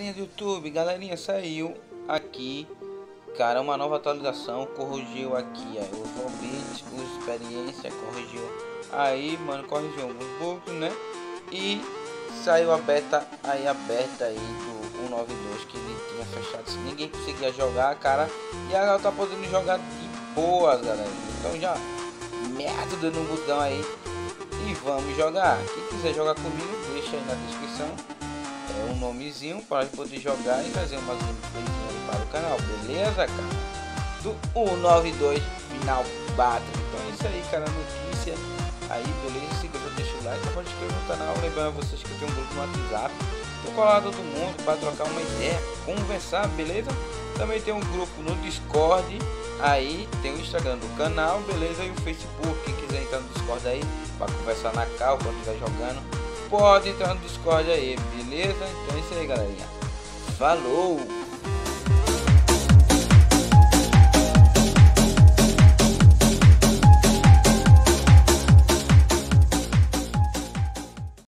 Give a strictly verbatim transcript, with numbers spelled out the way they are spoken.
galerinha do YouTube, galerinha, saiu aqui, cara, uma nova atualização, corrigiu aqui, aí, os lobbies, os experiência, corrigiu aí, mano, corrigiu alguns bugs, né? E saiu a beta aí, aberta aí do cento e noventa e dois, que ele tinha fechado, se ninguém conseguia jogar, cara, e agora tá podendo jogar de boas, galera. Então já mete o dedo no botão aí e vamos jogar. Quem quiser jogar comigo, deixa aí na descrição é um nomezinho para poder jogar e fazer umas gameplays para o canal, beleza, cara? Do cento e noventa e dois Final Battle. Então é isso aí, cara, notícia aí, beleza? Se gostou, deixa o like, pode inscrever no canal. Lembrando a vocês que eu tenho um grupo no WhatsApp, tô colado todo mundo para trocar uma ideia, conversar, beleza? Também tem um grupo no Discord, aí tem o Instagram do canal, beleza? E o Facebook, quem quiser entrar no Discord aí para conversar na cal quando estiver jogando, pode entrar no Discord aí, beleza? Então é isso aí, galerinha. Falou!